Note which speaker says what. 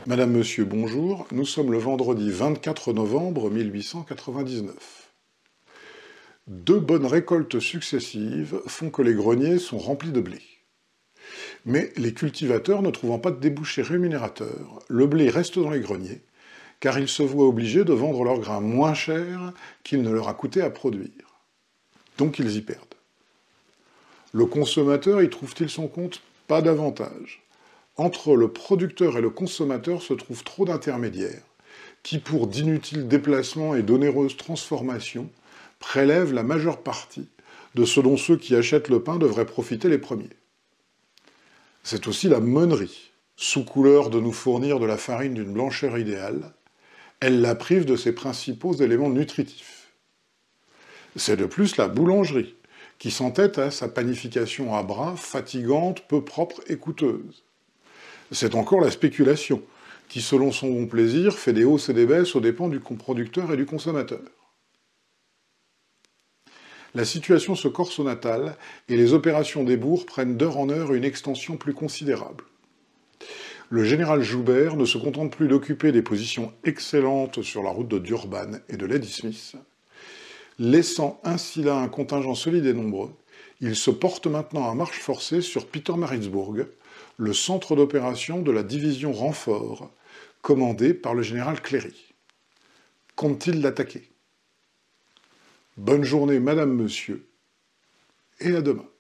Speaker 1: Madame, Monsieur, bonjour. Nous sommes le vendredi 24 novembre 1899. Deux bonnes récoltes successives font que les greniers sont remplis de blé. Mais les cultivateurs ne trouvant pas de débouchés rémunérateurs, le blé reste dans les greniers, car ils se voient obligés de vendre leur grain moins cher qu'il ne leur a coûté à produire. Donc ils y perdent. Le consommateur y trouve-t-il son compte? Pas davantage. Entre le producteur et le consommateur se trouve trop d'intermédiaires, qui, pour d'inutiles déplacements et d'onéreuses transformations, prélèvent la majeure partie de ce dont ceux qui achètent le pain devraient profiter les premiers. C'est aussi la meunerie. Sous couleur de nous fournir de la farine d'une blancheur idéale, elle la prive de ses principaux éléments nutritifs. C'est de plus la boulangerie, qui s'entête à sa panification à bras, fatigante, peu propre et coûteuse. C'est encore la spéculation, qui, selon son bon plaisir, fait des hausses et des baisses aux dépens du producteur et du consommateur. La situation se corse au Natal, et les opérations des bourgs prennent d'heure en heure une extension plus considérable. Le général Joubert ne se contente plus d'occuper des positions excellentes sur la route de Durban et de Ladysmith. Laissant ainsi là un contingent solide et nombreux, il se porte maintenant à marche forcée sur Pietermaritzburg, le centre d'opération de la division renfort, commandée par le général Cléry. Compte-t-il l'attaquer? Bonne journée, Madame, Monsieur, et à demain.